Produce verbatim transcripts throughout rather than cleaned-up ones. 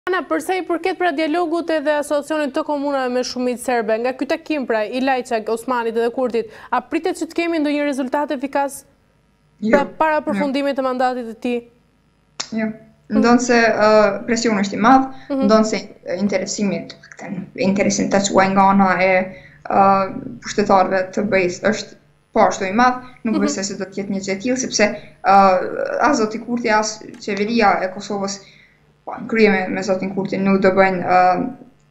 Ana, përsa i përket pra dialogut edhe asociacionit të komunave me shumicë serbe, nga ky takim pra i Lajçak, Osmanit edhe Kurtit, a pritet që të kemi ndonjë rezultat efikas pra para përfundimit të mandatit të tij? Jo. Ndonë se presioni është i madh, ndonë se interesimi, interesin të quaj nga ana e pushtetarëve të BE-s është po ashtu i madh, nuk besoj se do të jetë një gjë e tillë, sepse as zoti Kurti as qeveria e Kosovës në krye me, me zotin Kurti nuk do bëjnë uh,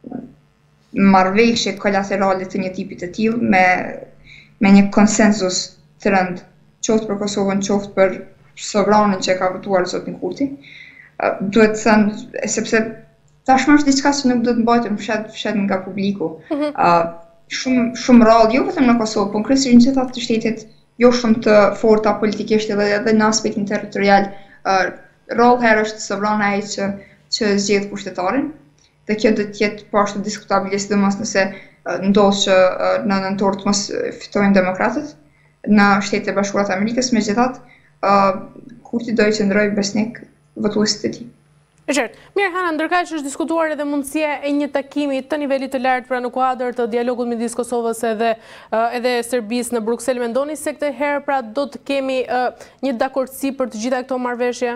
marrëveshje kolaterale të një tipi të tillë me, me një konsensus të rënd, qoftë për Kosovën, qoftë për sovranin që ka votuar zotin Kurti. Uh, duhet të thënë, sepse tashmë është diçka që nuk do të mbajtur fshat, fshat nga publiku. Uh, shumë shumë rrallë, jo vetëm në Kosovë, por kryesisht në gjithë ato shtetet jo shumë të forta politikisht edhe, edhe në aspektin territorial. Uh, rrallë herë është sovrana ai që që zgjedh pushtetarin, dhe kjo do të jetë po ashtu diskutabile, sidomos nëse uh, ndodh që uh, në nëntor të mos fitojnë demokratët në Shtetet e Bashkuara të Amerikës, megjithatë uh, Kurti do i qëndrojë besnik votuesit e tij. E qartë. Mirë, Hana, ndërkaq që është diskutuar edhe mundësia e një takimi të nivelit të lartë pra në kuadër të dialogut midis Kosovës edhe uh, edhe Serbisë në Bruksel, mendoni se këtë herë pra do të kemi uh, një dakordsi për të gjitha këto marrëveshje?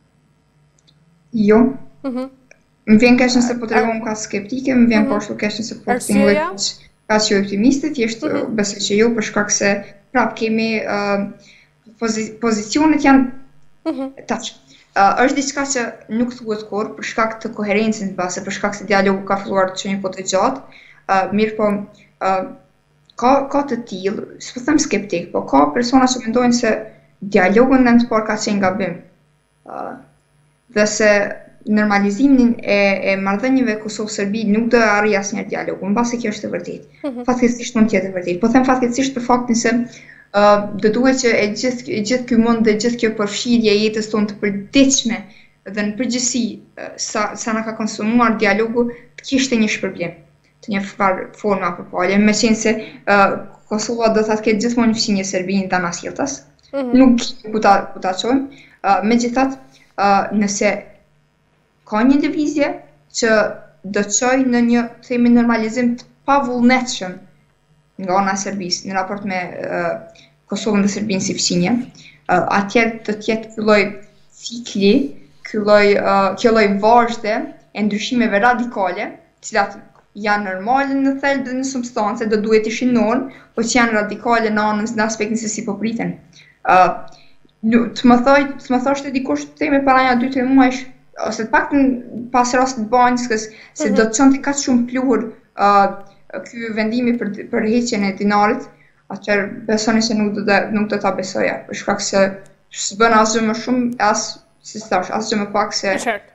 Jo. Mm-hmm. Më vjen keq nëse po tregon ka skeptike, më vjen mm-hmm. po ashtu keq nëse po tingëlloj ka që optimiste, thjesht mm-hmm. besoj që jo, për shkak se prap kemi uh, pozi pozicionet janë mm-hmm. tash. Uh, është diçka që nuk thuhet kurrë për shkak të koherencës base, për shkak se dialogu ka filluar të qenë po të gjatë, uh, mirë po uh, ka ka të tillë, s'po them skeptik, po ka persona që mendojnë se dialogu në të parë ka qenë gabim. Uh, dhe se normalizimin e, e marrëdhënieve Kosovë-Serbi nuk do arrijë asnjëherë dialogu, mbasi kjo është e vërtetë. Mm-hmm. Fatkeqësisht mund të jetë e vërtetë. Po them fatkeqësisht për faktin se uh, do duhet që e gjithë e gjithë ky mund dhe gjithë kjo përfshirje e jetës tonë të përditshme dhe në përgjithësi uh, sa sa na ka konsumuar dialogu të kishte një shpërblim, të një farë forma apo palë, meqense uh, Kosova do ta ketë gjithmonë një fëmijë Serbinë të anasjelltas. Mm-hmm. Nuk ku ta ku ta çojmë. Uh, megjithatë, uh, nëse ka një lëvizje që do të çojë në një themi normalizim të pavullnetshëm nga ana e Serbisë në raport me uh, Kosovën dhe Serbinë si fëmijë. Uh, atëherë do të jetë ky lloj cikli, ky lloj uh, kjo lloj vazhde e ndryshimeve radikale, të cilat janë normale në thelb dhe në substancë, do duhet të ishin norm, por që janë radikale në anën në aspektin se si po priten. Uh, të më thoj, të më thoshte dikush të themi para një dy tre muajsh, ose të paktën pas rastit Banjskës, se mm-hmm. do të çonte kaq shumë pluhur uh, ky vendimi për për heqjen e dinarit, atëherë besoni se nuk do të nuk do ta besoja, për shkak se s'bën asgjë më shumë as si thash, asgjë më pak se